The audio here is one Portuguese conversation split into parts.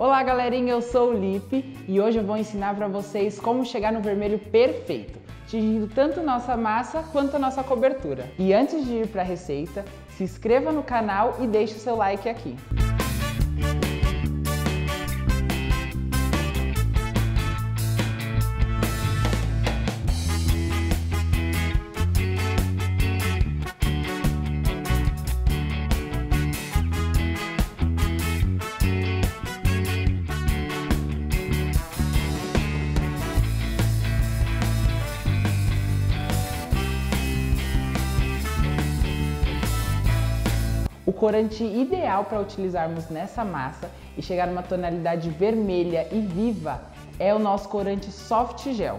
Olá galerinha, eu sou o Lipe e hoje eu vou ensinar para vocês como chegar no vermelho perfeito, tingindo tanto nossa massa quanto a nossa cobertura. E antes de ir para a receita, se inscreva no canal e deixe o seu like aqui. O corante ideal para utilizarmos nessa massa e chegar numa tonalidade vermelha e viva é o nosso corante Soft Gel.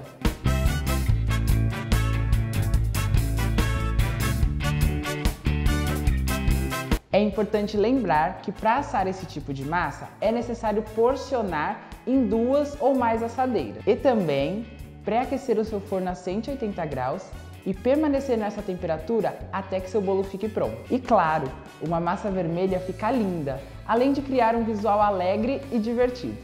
É importante lembrar que para assar esse tipo de massa é necessário porcionar em 2 ou mais assadeiras e também pré-aquecer o seu forno a 180 graus e permanecer nessa temperatura até que seu bolo fique pronto. E claro, uma massa vermelha fica linda, além de criar um visual alegre e divertido.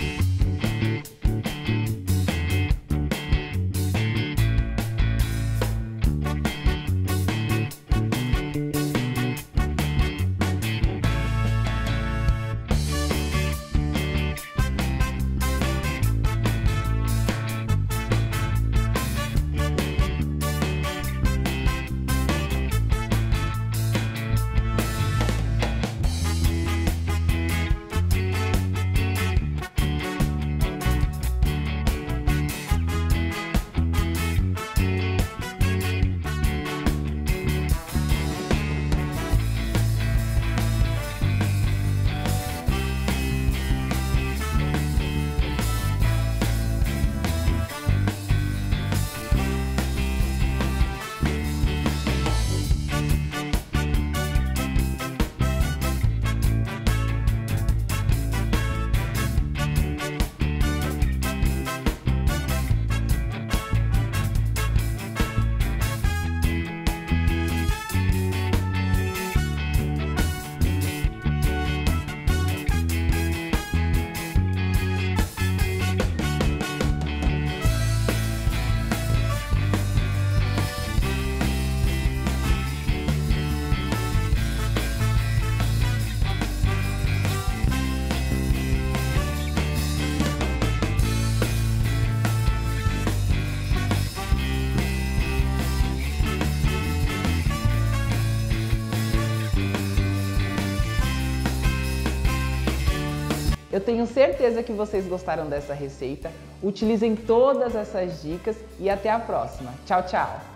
Eu tenho certeza que vocês gostaram dessa receita. Utilizem todas essas dicas e até a próxima. Tchau, tchau!